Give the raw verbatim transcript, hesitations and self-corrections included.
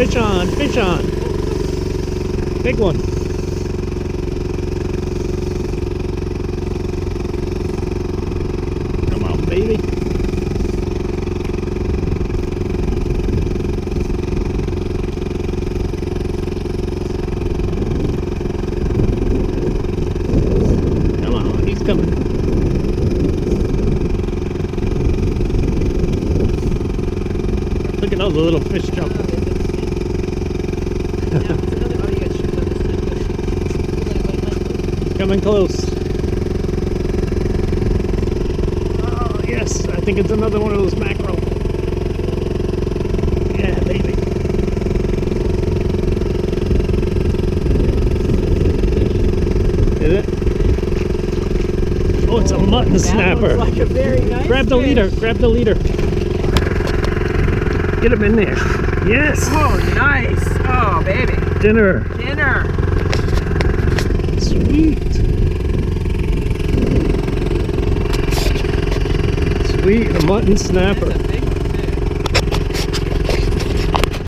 Fish on, fish on. Big one. Come on, baby. Come on, he's coming. Look at all the little fish jumping. Coming close. Oh, yes. I think it's another one of those mackerel. Yeah, baby. Is it? Oh, it's a mutton snapper. Like a very nice Grab the fish. leader. Grab the leader. Get him in there. Yes. Oh, nice. Oh, baby. Dinner. Dinner. Sweet. Sweet, a mutton snapper. That's a big one.